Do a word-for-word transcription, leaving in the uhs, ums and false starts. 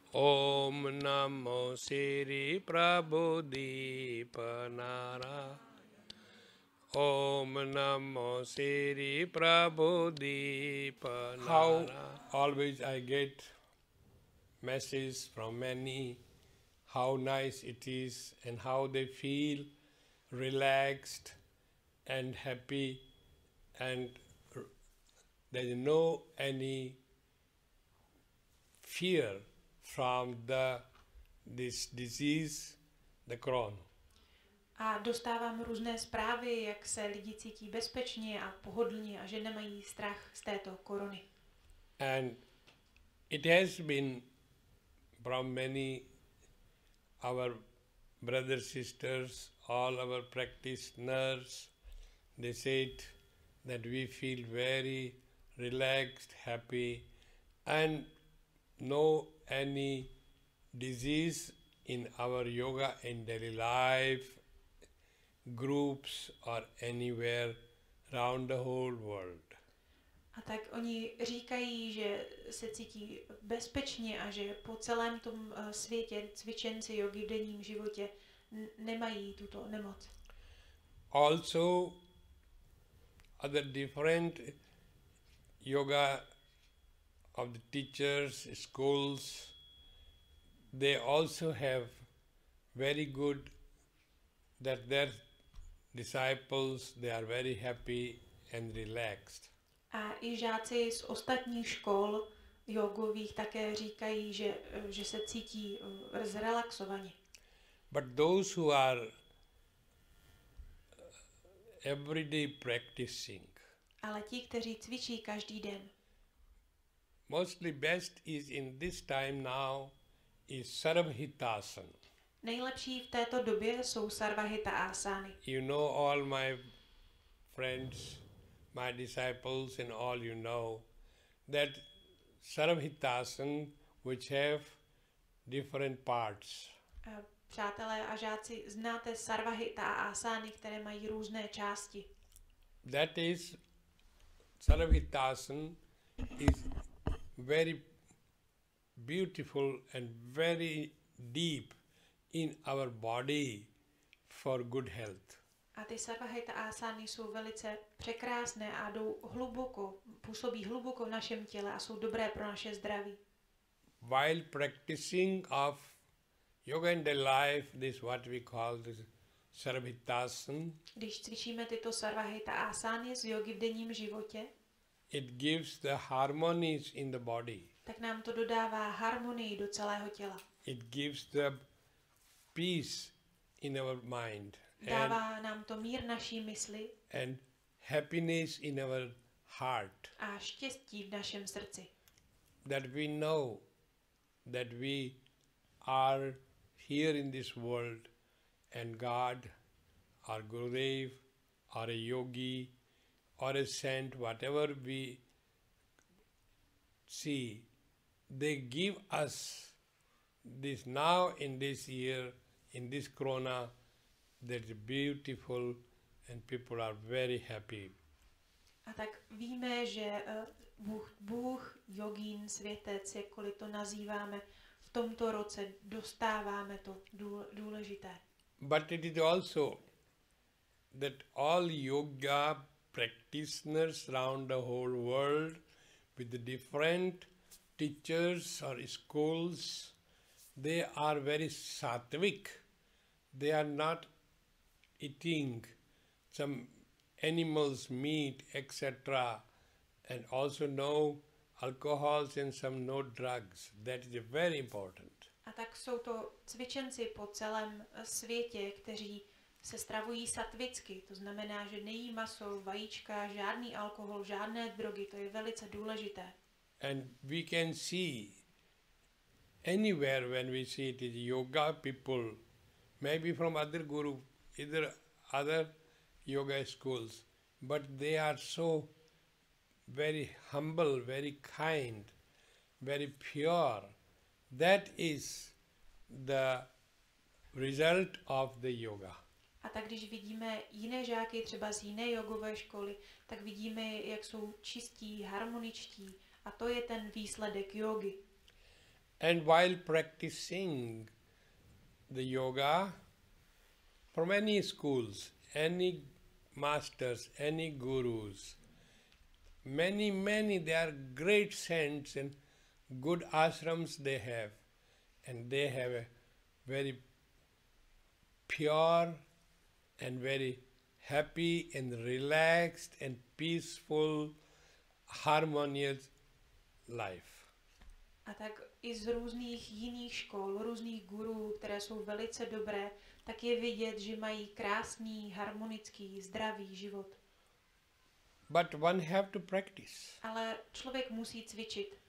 Om Namo Sri Prabhudeepanara. Om Namo Sri Prabhudeepanara. How always I get messages from many, how nice it is and how they feel relaxed and happy, and there is no any fear from the this disease, the Crohn. A dostávám různé zprávy, jak se lidi cítí bezpečně a pohodlně a že nemají strach z této korony. And it has been from many our brothers, sisters, all our practitioners, they said that we feel very relaxed, happy, and no any disease in our yoga and daily life, groups or anywhere around the whole world. A tak oni říkají, že se cítí bezpečně a že po celém tom světě cvičenci jogi v denním životě nemají tuto nemoc. Also, other different yoga of the teachers, schools, they also have very good that their disciples, they are very happy and relaxed. A i žáci z ostatních škol jogových také říkají, že, že se cítí zrelaxovaně. But those who are everyday practicing, ale ti, kteří cvičí každý den, mostly best is in this time now is Sarvhitasana. Nejlepší v této době jsou Sarvahita asány. You know all my friends, my disciples and all you know that Sarvhitasana which have different parts. Přátelé a žáci, znáte Sarvahita a asány, které mají různé části. That is, Sarvhitasana is very beautiful and very deep in our body for good health. A ty Sarvahita asány jsou velice překrásné a jdou hluboko, působí hluboko v našem těle a jsou dobré pro naše zdraví. While practicing of yoga in the life, this what we call this Sarvhitasana. Když cvičíme tyto Sarvahita asány z jogy v denním životě, it gives the harmonies in the body. Tak nám to dodává harmonii do celého těla. It gives the peace in our mind. Dává and, nám to mír naší mysli. And happiness in our heart. A štěstí v našem srdci. That we know that we are here in this world and God, our Gurudev, or a yogi, or a saint, whatever we see, they give us this now in this year, in this corona, that is beautiful and people are very happy. A tak víme, že Bůh, Bůh, jogín, světec, jakkoliv to nazýváme, v tomto roce dostáváme to důležité. But it is also that all yoga practitioners around the whole world with the different teachers or schools, they are very sattvic. They are not eating some animals, meat, et cetera, and also no alcohols and some no drugs. That is very important. A tak jsou to cvičenci po celém světě, kteří se stravují satvicky, to znamená, že nejí maso, vajíčka, žádný alkohol, žádné drogy, to je velice důležité. And we can see anywhere when we see it is yoga people, maybe from other guru, either other yoga schools, but they are so very humble, very kind, very pure. That is the result of the yoga. A tak když vidíme jiné žáky, třeba z jiné jogové školy, tak vidíme, jak jsou čistí, harmoničtí. A to je ten výsledek jogy. And while practicing the yoga, from any schools, any masters, any gurus, many, many, they are great saints and good ashrams they have. And they have a very pure and very happy and relaxed and peaceful, harmonious life. A tak i z různých jiných škol, různých gurů, které jsou velice dobré, tak je vidět, že mají krásný, harmonický, zdravý život. But one have to practice. Ale člověk musí cvičit.